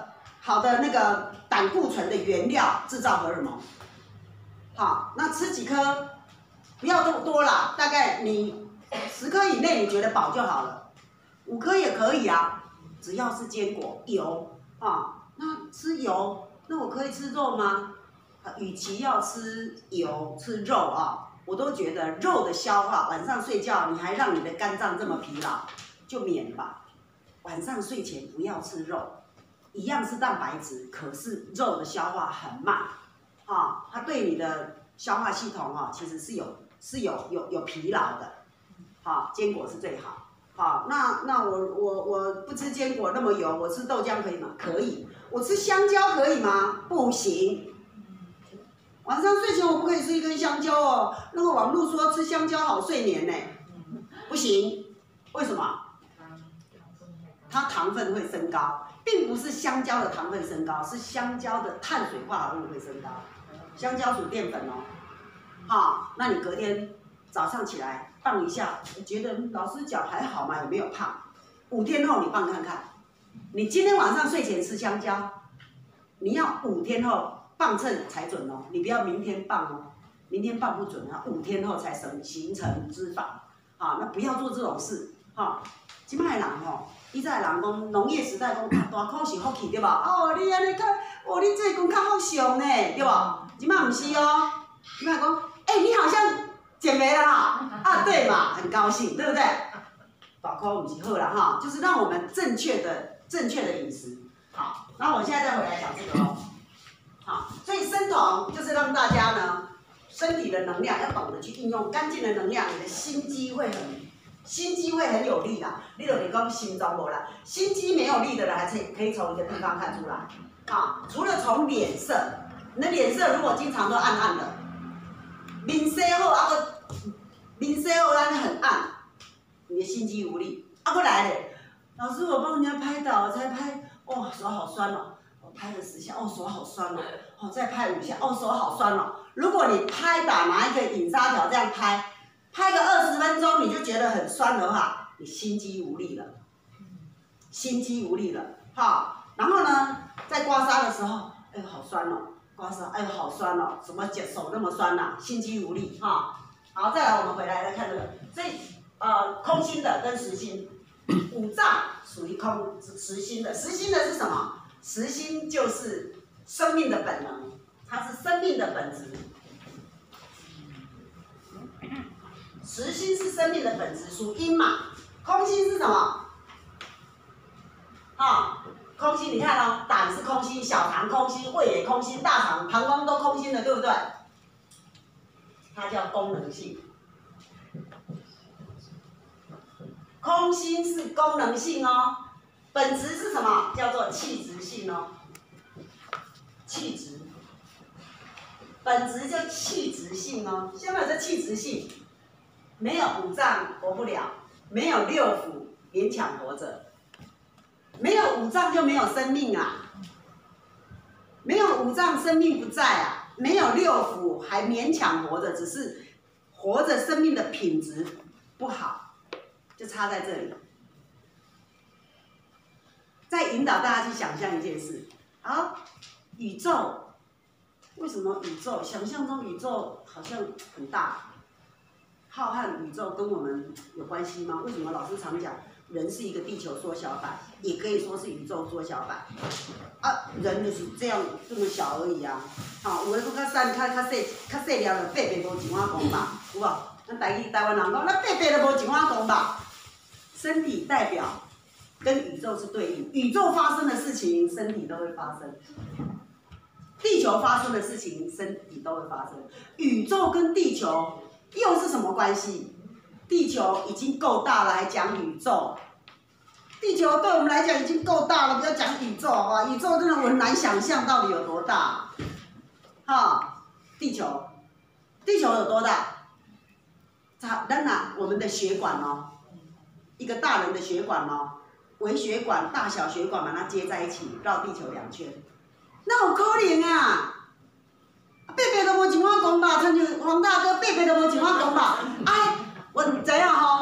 好的那个胆固醇的原料制造荷尔蒙。好，那吃几颗，不要多多啦，大概你十颗以内你觉得饱就好了，五颗也可以啊，只要是坚果油啊。那吃油，那我可以吃肉吗？啊，与其要吃油吃肉啊，我都觉得肉的消化，晚上睡觉你还让你的肝脏这么疲劳，就免吧。晚上睡前不要吃肉，一样是蛋白质，可是肉的消化很慢，啊，它对你的消化系统啊，其实是有是有有有疲劳的，啊，坚果是最好，好，那那我我我不吃坚果那么油，我吃豆浆可以吗？可以，我吃香蕉可以吗？不行，晚上睡前我不可以吃一根香蕉哦，那个网络说吃香蕉好睡眠呢，不行，为什么？它糖分会升高，并不是香蕉的糖分升高，是香蕉的碳水化合物会升高。香蕉属淀粉哦，好，那你隔天早上起来磅一下，你觉得老师讲还好吗？有没有胖？五天后你磅看看，你今天晚上睡前吃香蕉，你要五天后磅秤才准哦，你不要明天磅哦，明天磅不准啊，五天后才形形成脂肪，啊，那不要做这种事，哈。即摆人吼，以前人讲农业时代讲啊，大考是福气对吧？哦，你安尼较，哦，你这讲较福上呢，对不？即摆唔是哦，即摆讲，哎、欸，你好像减肥了哈，啊，对嘛，很高兴，对不对？大考唔是好啦哈，就是让我们正确的正确的饮食。好，然后我现在再回来讲这个哦。好，所以生酮就是让大家呢，身体的能量要懂得去运用，干净的能量，你的心肌会很。心肌会很有力啦，你就别讲心脏无力，心肌没有力的人，还可以可以从一个地方看出来，啊，除了从脸色，你的脸色如果经常都暗暗的，面色好啊个，面色好安尼很暗，你的心肌无力，啊过来嘞，老师我帮人家拍导，才拍，哦手好酸哦，我拍了十下，哦手好酸哦，哦再拍五下，哦手好酸哦，如果你拍打拿一个引砂条这样拍。拍个二十分钟你就觉得很酸的话，你心肌无力了，心肌无力了，好，然后呢，在刮痧的时候，哎呦好酸哦，刮痧，哎呦好酸哦，什么手那么酸呐、啊？心肌无力哈。好，再来我们回来来看这个，所以呃空心的跟实心，五脏属于空实心的，实心的是什么？实心就是生命的本能，它是生命的本质。实心是生命的本质，属阴嘛。空心是什么？啊，空心你看哦，胆是空心，小肠空心，胃也空心，大肠、膀胱都空心的，对不对？它叫功能性。空心是功能性哦，本质是什么？叫做气质性哦。气质，本质就气质性哦。下面有这气质性。没有五脏活不了，没有六腑勉强活着，没有五脏就没有生命啊，没有五脏生命不在啊，没有六腑还勉强活着，只是活着生命的品质不好，就差在这里。再引导大家去想象一件事，好，宇宙为什么宇宙想象中宇宙好像很大？浩瀚宇宙跟我们有关系吗？为什么老师常讲人是一个地球缩小版，也可以说是宇宙缩小版？啊，人就是这样这么小而已啊！好、哦，有的佫较瘦、较较细、较细条就八百无一碗公吧，有无？咱台语台湾人讲，咱八百都无一碗公吧。身体代表跟宇宙是对应，宇宙发生的事情，身体都会发生。地球发生的事情，身体都会发生。宇宙跟地球。又是什么关系？地球已经够大了，还讲宇宙？地球对我们来讲已经够大了，不要讲宇宙好不好？宇宙真的我很难想象到底有多大。哈，地球，地球有多大？它当然我们的血管哦，一个大人的血管哦，微血管、大小血管把它接在一起，绕地球两圈，那有可能啊？八百都无一碗公吧，亲像黄大哥八百都无一碗公吧。哎，我知影吼，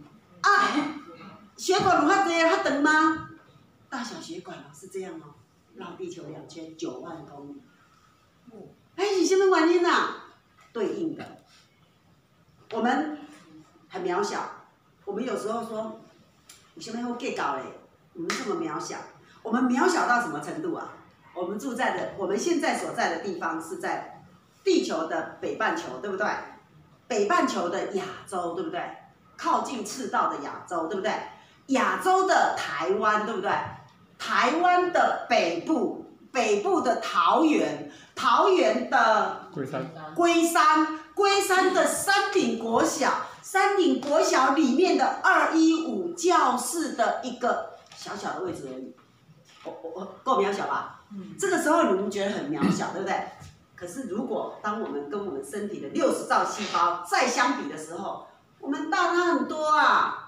啊，血管有遐济遐长吗？大小血管哦是这样哦， 绕地球两圈九万公里。哎，是什么原因啊？对应的，我们很渺小。我们有时候说，你什么会计较嘞？我们这么渺小，我们渺小到什么程度啊？我们住在的，我们现在所在的地方是在地球的北半球，对不对？北半球的亚洲，对不对？靠近赤道的亚洲，对不对？亚洲的台湾，对不对？台湾的北部，北部的桃园，桃园的龟山， 龟山，龟山的山顶国小，山顶国小里面的二一五教室的一个小小的位置而已，我我我够渺小吧？嗯。这个时候你们觉得很渺小，对不对？可是如果当我们跟我们身体的六十兆细胞再相比的时候，我们大它很多啊。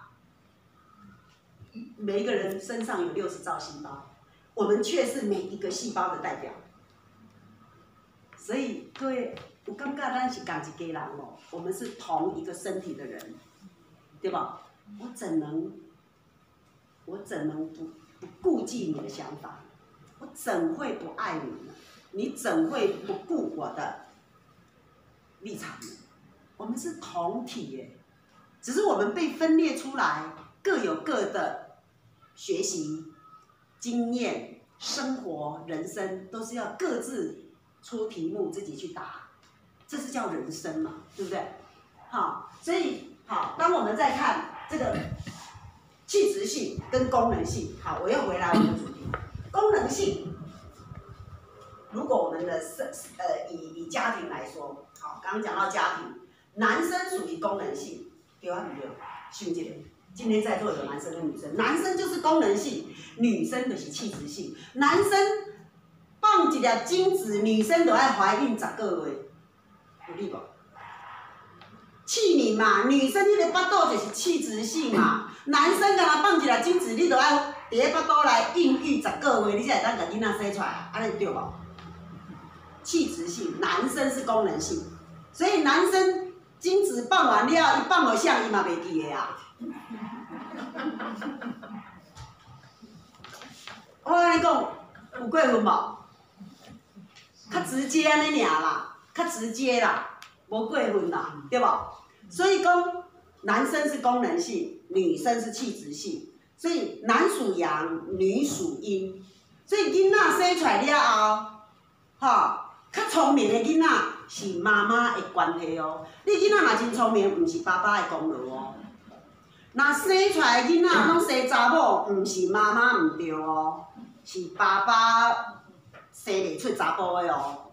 每一个人身上有六十兆细胞，我们却是每一个细胞的代表。所以各位，我感觉咱是同一家人哦，我们是同一个身体的人，对吧？我怎能，我怎能不不顾忌你的想法？我怎会不爱你呢？你怎会不顾我的立场呢？我们是同体耶，只是我们被分裂出来，各有各的学习、经验、生活、人生，都是要各自出题目自己去答，这是叫人生嘛，对不对？好，所以好，当我们在看这个气质性跟功能性，好，我又回来我们的主题，功能性。如果我们的呃以以家庭来说，好，刚刚讲到家庭，男生属于功能性，对啊，对不对？兄弟，今天在座有男生跟女生，男生就是功能性，女生就是气质性。男生放一粒精子，女生就爱怀孕十个月，有理无？气敏嘛，女生迄个腹肚就是气质性嘛，男生干嘛放一粒精子，你就爱伫个腹肚内孕育十个月，你才会当甲囡仔生出来，安尼对无？气质性，男生是功能性，所以男生精子放完了，伊放落啥伊嘛袂记的啊。我安尼讲，有过分无？较直接安尼尔啦，较直接啦，无过分啦，对无？所以讲，男生是功能性，女生是气质性，所以男属阳，女属阴，所以囡仔生出来了后，吼。较聪明的囡仔是妈妈的关系哦，你囡仔若真聪明，毋是爸爸的功劳哦。若生出来的囡仔拢生查某，毋是妈妈毋对哦，是爸爸生袂出查甫的哦。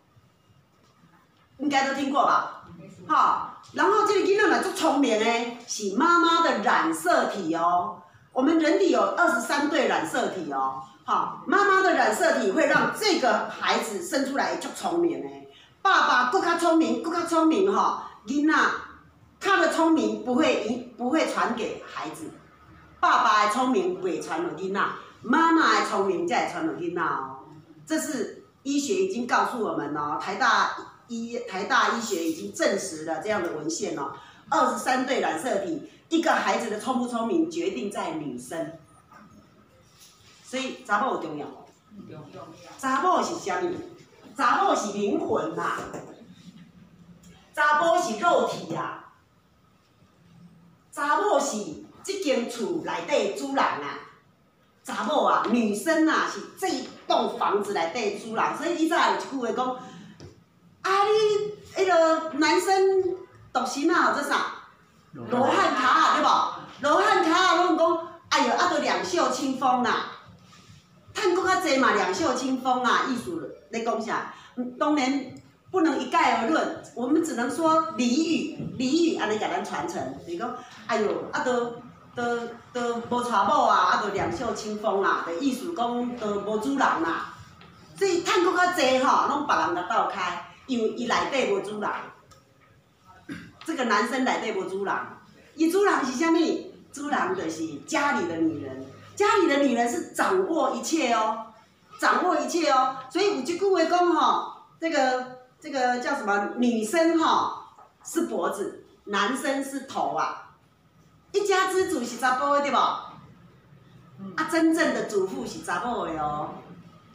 应该都听过吧？好，然后这个囡仔若足聪明的，是妈妈的染色体哦。我们人体有二十三对染色体哦。好，妈妈的染色体会让这个孩子生出来足聪明的，爸爸更较聪明，更较聪明哈，囡仔他的聪明不会遗不会传给孩子，爸爸的聪明袂传落囡仔，妈妈的聪明才会传落囡仔哦。这是医学已经告诉我们哦，台大医台大医学已经证实了这样的文献哦，二十三对染色体，一个孩子的聪不聪明决定在女生。所以查某有重要无？重要。查某是啥物？查某是灵魂啦，查某是肉体啦，查某是这间厝内底主人啊。查某啊，女生啊是这栋房子内底主人。所以以前有一句话讲，啊你迄个男生独身啊，做啥？罗汉脚啊，对无？罗汉脚啊，拢讲，哎哟，啊都两袖清风啦。趁搁较济嘛，两袖清风啊，意思咧讲啥？当然不能一概而论，我们只能说俚语，俚语安尼甲咱传承，就是讲，哎哟，啊都都都无娶某啊，啊都两袖清风啦，就意思讲都无主人啦。所以趁搁较济吼，拢别人甲斗开，因为伊内底无主人。这个男生内底无主人，伊主人是啥物？主人就是家里的女人。家里的女人是掌握一切哦，掌握一切哦，所以有一句话讲吼，这个这个叫什么？女生吼是脖子，男生是头啊。一家之主是查甫的对不？啊，真正的主妇是查某的哦，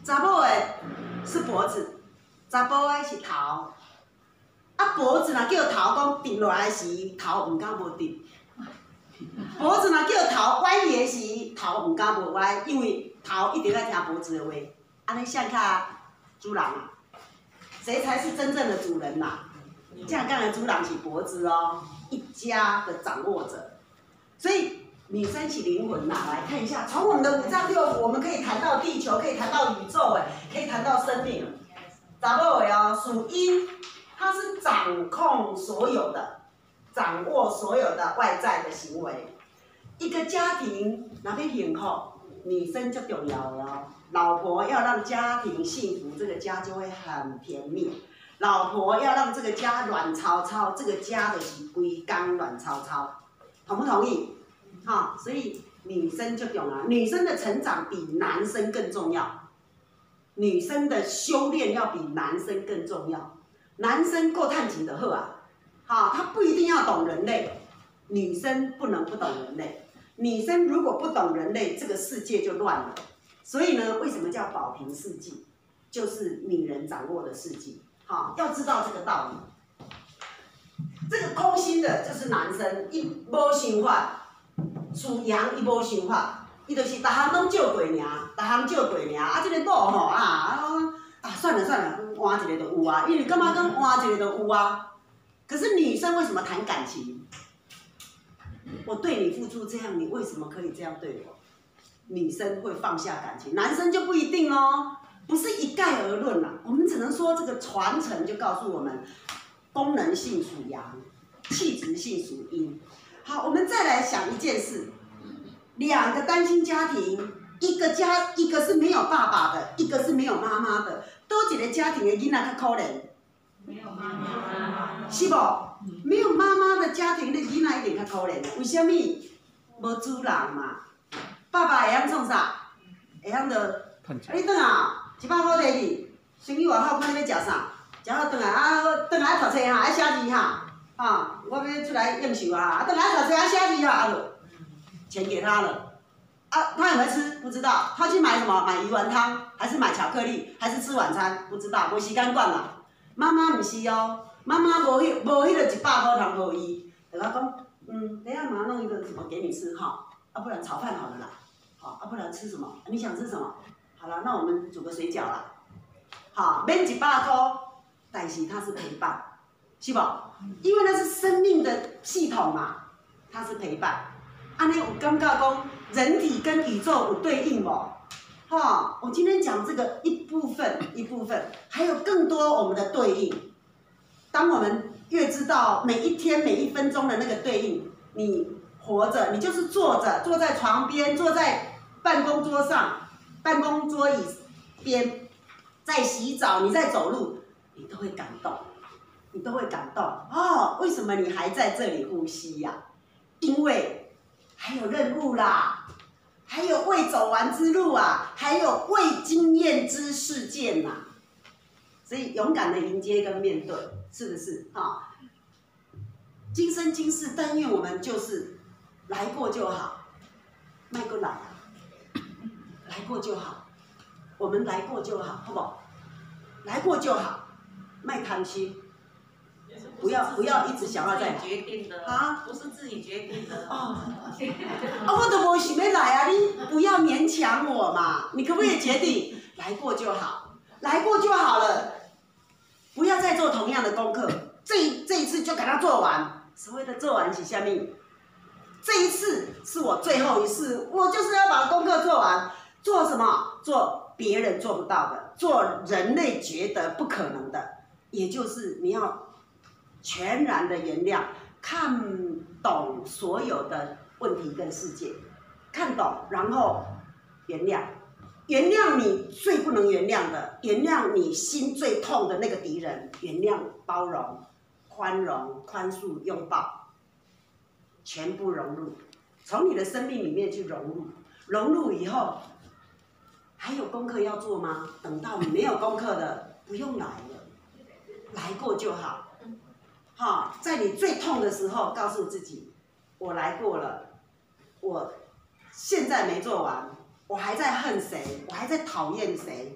查某的是脖子，查甫的是头。啊，脖子若叫头讲定落来时，头毋敢无定；脖子若叫头歪去的时，头毋敢无歪，因为头一直在听脖子的话。安尼像较主人啊，谁才是真正的主人呐、啊？这样讲的主人是脖子哦，一家的掌握者。所以女生是灵魂呐、啊，来看一下，从我们的五脏六腑，我们可以谈到地球，可以谈到宇宙，哎，可以谈到生命。查某的哦，属阴。它是掌控所有的，掌握所有的外在的行为。一个家庭哪边幸福，女生就重要了哦。老婆要让家庭幸福，这个家就会很甜蜜。老婆要让这个家乱糟糟，这个家的是规缸乱糟糟，同不同意？哈、哦，所以女生就重要，女生的成长比男生更重要，女生的修炼要比男生更重要。男生够探钱就好啊，好，他不一定要懂人类，女生不能不懂人类。女生如果不懂人类，这个世界就乱了。所以呢，为什么叫宝瓶世纪？就是女人掌握的世纪。好，要知道这个道理。这个空心的就是男生，伊无想法，属阳伊无想法，伊就是逐项拢照过尔，逐项照过尔。啊，这个某吼啊。啊，算了算了，换一个就有啊，因为干嘛讲换一个就有啊？可是女生为什么谈感情？我对你付出这样，你为什么可以这样对我？女生会放下感情，男生就不一定哦，不是一概而论啦。我们只能说这个传承就告诉我们，功能性属阳，气质性属阴。好，我们再来想一件事，两个单亲家庭。一个家，一个是没有爸爸的，一个是没有妈妈的，多一个家庭的囡仔较可怜。没有妈妈。是不？没有妈妈的家庭的囡仔一定较可怜。为什么？无主人嘛。爸爸会晓创啥？会晓着。你转啊，一百块摕去，生意外好，看你要食啥，食好转来啊，转来读册哈，爱写字哈，啊，我要出来应酬啊，啊，转来读册爱写字哈，啊，钱给他了。啊，他有没有吃？不知道。他去买什么？买鱼丸汤，还是买巧克力，还是吃晚餐？不知道，无时间管啦。妈妈唔是哦，妈妈无迄无迄个一百块通互伊，就甲讲，嗯，等下马上弄一个什么给你吃哈，啊不然炒饭好了啦，好，啊不然吃什么？你想吃什么？好了，那我们煮个水饺啦，好，免一百块，但是它是陪伴，是不？因为那是生命的系统嘛，它是陪伴。安尼有感觉讲人体跟宇宙有对应无？哈，我今天讲这个一部分一部分，还有更多我们的对应。当我们越知道每一天每一分钟的那个对应，你活着，你就是坐着，坐在床边，坐在办公桌上，办公桌椅边，在洗澡，你在走路，你都会感动，你都会感动。哦，为什么你还在这里呼吸呀、啊？因为还有任务啦，还有未走完之路啊，还有未经验之事件呐、啊，所以勇敢的迎接跟面对，是不是啊？今生今世，但愿我们就是来过就好，迈过来啊，来过就好，我们来过就好，好不好？来过就好，卖贪心。不要不要一直想要再来。 决定的啊， 不是自己决定的。 哦，啊，我都无想要来啊！你不要勉强我嘛，你可不可以决定来过就好，来过就好了，不要再做同样的功课。这这一次就给它做完。所谓的做完是啥物？这一次是我最后一次，我就是要把功课做完。做什么？做别人做不到的，做人类觉得不可能的，也就是你要。全然的原谅，看懂所有的问题跟世界，看懂，然后原谅，原谅你最不能原谅的，原谅你心最痛的那个敌人，原谅、包容、宽容、宽恕、拥抱，全部融入，从你的生命里面去融入，融入以后，还有功课要做吗？等到你没有功课的，不用来了，来过就好。哈，在你最痛的时候，告诉自己，我来过了，我现在没做完，我还在恨谁，我还在讨厌谁，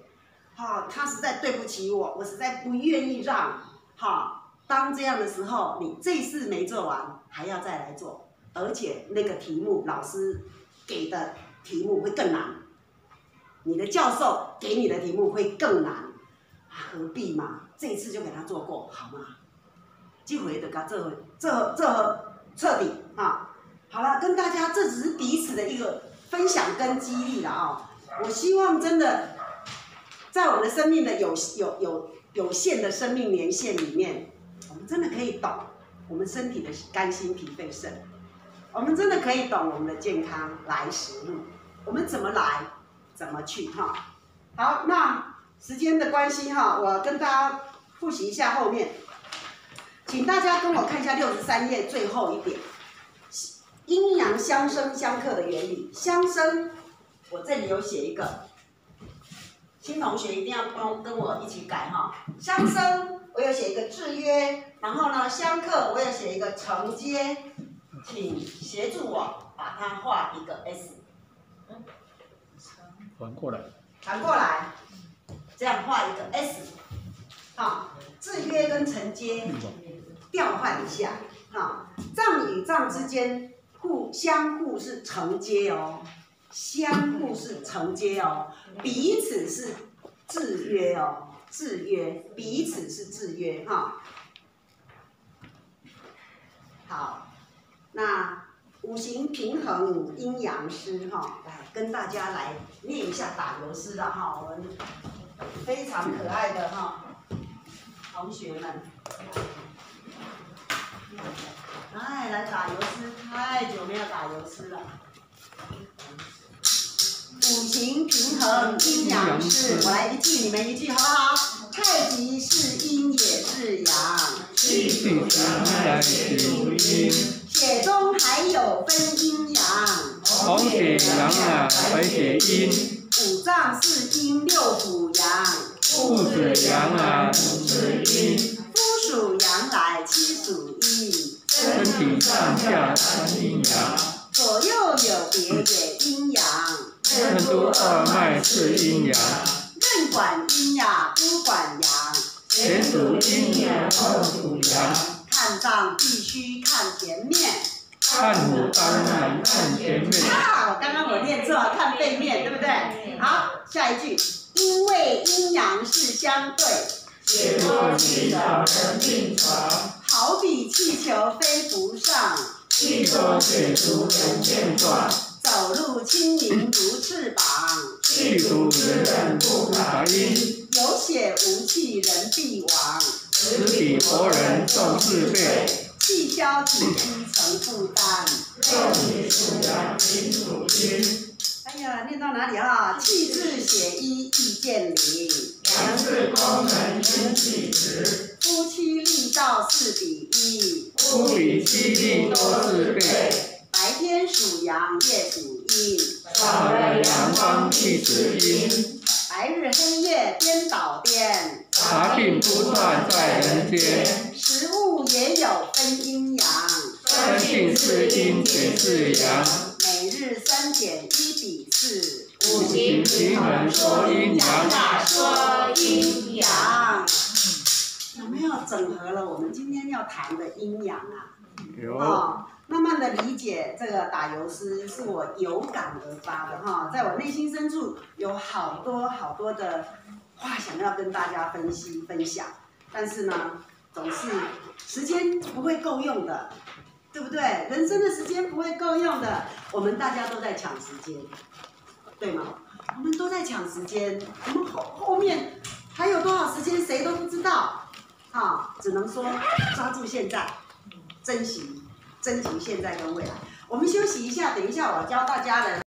哈，他实在对不起我，我实在不愿意让，哈，当这样的时候，你这次没做完，还要再来做，而且那个题目老师给的题目会更难，你的教授给你的题目会更难，何必嘛？这一次就给他做过，好吗？这回就给他做做做彻底啊！好了，跟大家这只是彼此的一个分享跟激励了啊！我希望真的在我们的生命的有有有有限的生命年限里面，我们真的可以懂我们身体的肝心脾肺肾，我们真的可以懂我们的健康来时路，我们怎么来，怎么去哈。好，那时间的关系哈，我跟大家复习一下后面，请大家跟我看一下六十三页最后一点，阴阳相生相克的原理。相生，我这里有写一个，新同学一定要帮跟我一起改哈。相生，我有写一个制约，然后呢，相克我有写一个承接，请协助我把它画一个 S。 反过来。 反过来，这样画一个 S。好，制约跟承接调换一下，哈，脏与脏之间互相互是承接哦，相互是承接哦，彼此是制约哦，制约，彼此是制约哈。好，那五行平衡阴阳师哈，来跟大家来念一下打油诗的哈，我们非常可爱的哈同学们，哎，来打油诗，太久没有打油诗了。五行平衡阴阳师，我来一句，你们一句，好不好？太极是阴也是阳， 气是阳来是阴， 血中还有分阴阳， 红血阳啊白血阴， 五脏是阴六腑阳， 父是阳啊母是阴， 夫属阳来妻属阴， 身体上下三阴阳， 左右有别也阴阳， 任督二脉是阴阳， 任管阴呀不管阳， 前属阴呀后属阳， 看脏必须看前面。 看虎当然看前面。 啊，刚刚我念错了，看背面，对不对？好，下一句，因为阴阳是相对， 血多气少人病床， 好比气球飞不上， 气多血足人健壮， 走路轻盈如翅膀， 气足之人不可阴， 有血无气人必亡， 实体活人重四倍。 气消体虚成负担。 肉体属阳，阴属阴。 哎呀，念到哪里啊？气滞血瘀易见灵， 阳是功能阴气直， 夫妻力道四比一， 夫比妻力多四倍。 白天属阳，夜属阴， 少了阳光气死阴， 白日黑夜颠倒颠， 茶病不断在人间。 食物也有分阴阳， 生性是阴也是阳， 每日三点一比四， 五行平衡说阴阳啊， 说阴阳，有没有整合了我们今天要谈的阴阳啊？ 有。 哦，慢慢的理解这个打油诗是我有感而发的哈，在我内心深处有好多好多的话想要跟大家分析分享，但是呢，总是时间不会够用的，对不对？人生的时间不会够用的，我们大家都在抢时间，对吗？我们都在抢时间，我们后后面还有多少时间谁都不知道，啊，只能说抓住现在，珍惜。珍惜现在跟未来。我们休息一下，等一下我教大家的。